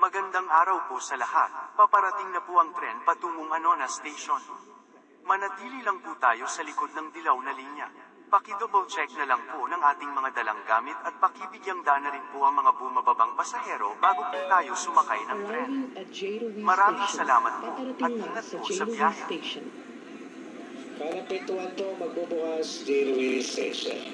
Magandang araw po sa lahat. Paparating na po ang tren patungong Anona Station. Manatili lang po tayo sa likod ng dilaw na linya. Paki-double check na lang po ng ating mga dalang gamit at pakibigyang daan na rin po ang mga bumababang pasahero bago po tayo sumakay ng tren. Maraming salamat po at ingat po sa biyahe. Kalapituan to magbubukas J. Louis Station.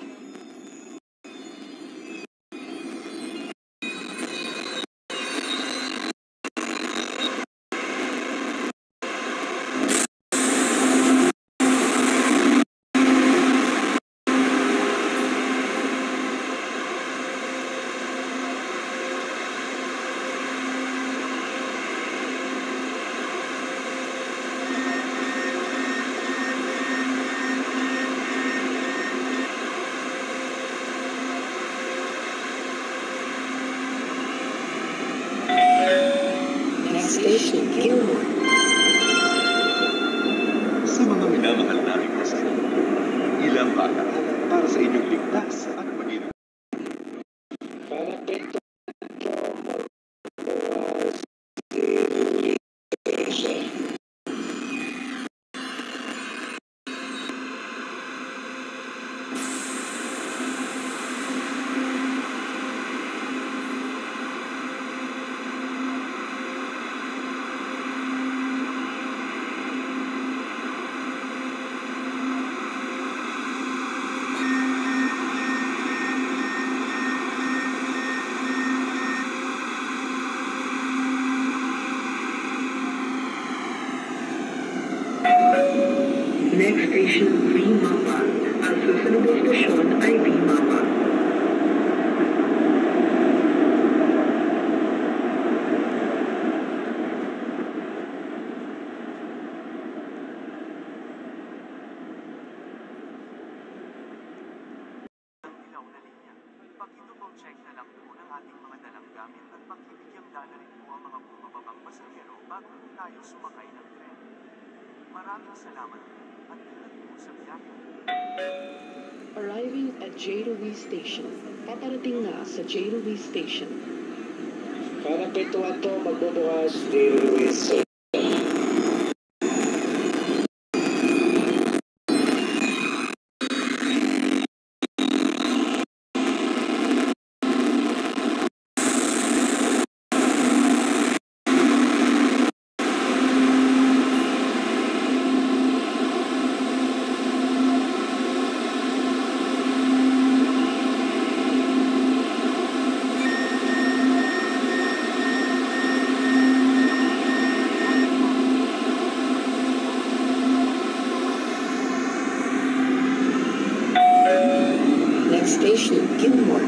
Station Gilmore. Sa mga minamahal naming pasahero, ilang paakalan para sa inyong ligtas at maginang. Kalapituan to magbubukas J. Louis Station. Next station, V-Mapa. Ang susunod na stasyon ay V-Mapa. Dilaw na linya. Paki-double check na lang po ng ating mga dalang gamit at pakibigyang daan na rin po ang mga bumababang pasahero bago po tayo sumakay ng tren. Maraming salamat po at ingat po sa biyahe. Arriving at J. Louis Station. Paparating na sa J. Louis Station. Kalapituan to magbubukas J. Louis Station. Next station, Gilmore.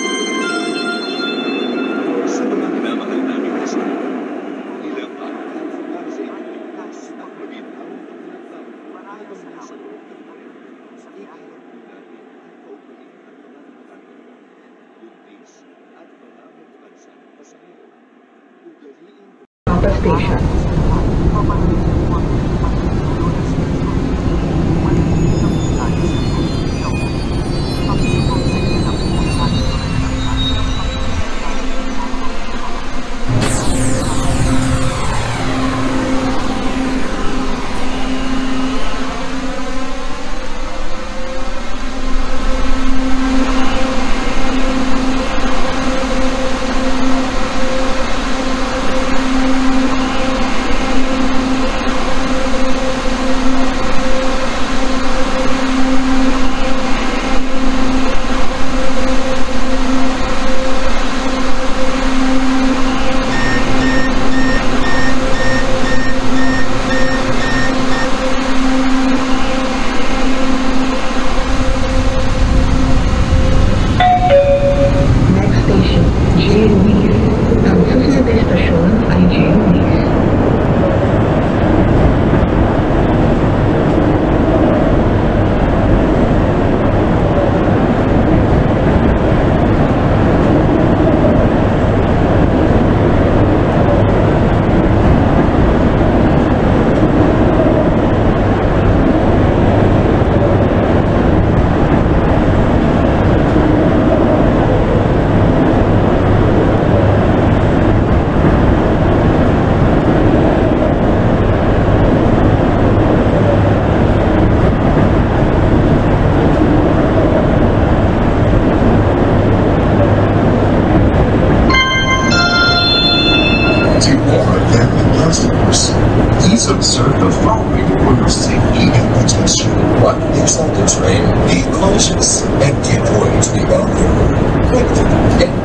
Sa mga minamahal naming pasahero, ilang paakalan para sa inyong ligtas at maginang. Maraming salamat po sa biyahe. Papa Station.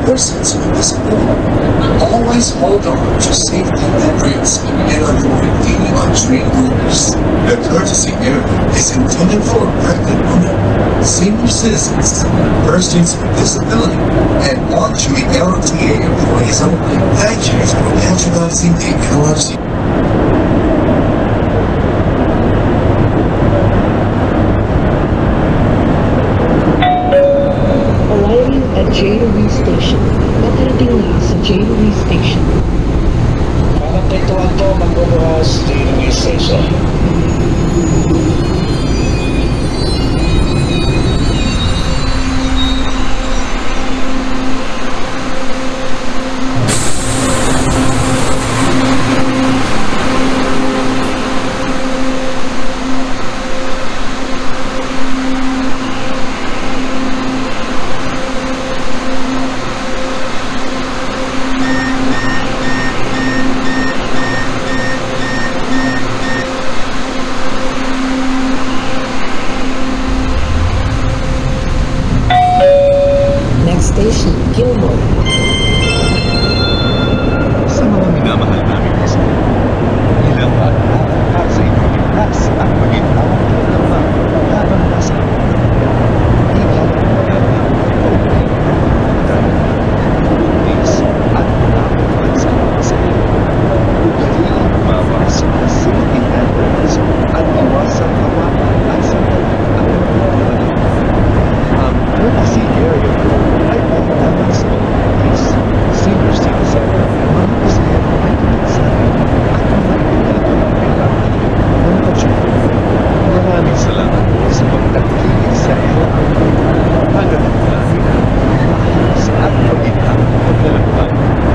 persons with disability. Always hold on to safety measures and avoid leaning on train workers. The courtesy area is intended for pregnant women, senior citizens, persons with disability, and non-Jewish LTA employees only. Thank you for patronizing the LRC. Arriving at J. Louis Station. Paparating na sa J. Louis Station. Pakapituan po magbubukas J. Louis Station. Next station, Gilmore. Sa mga minamahal namin gusto, ilang paalala para sa inyong ligtas at magintawang programa habang nasa ikaw ang maganda Butis at mga sa iyo. Ugaliin mawas sa safety standards at iwasan hawakan at sandalan ang pagpapalala. Ang courtesy area po ay pagdaman sa please, senior citizen, mga pasahero ay pinagsabi at mga ipinagawang kailangan ng pagsyuko. Maraming salamat sa pagtangkilik sa LRT. Hanggang namin ang maayos at pagitang paglalakbay.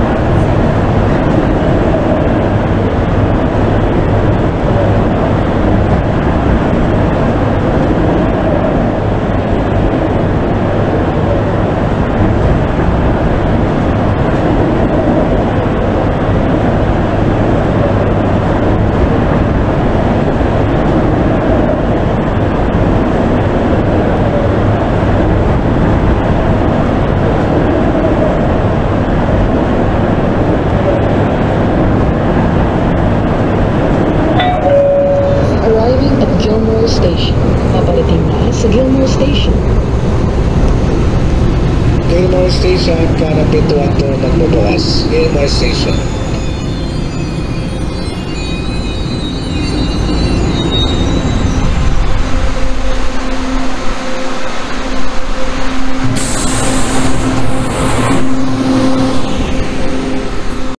Arriving at Gilmore Station. Paparating na sa Gilmore Station. Gilmore Station, pakapituan po magbubukas Gilmore Station.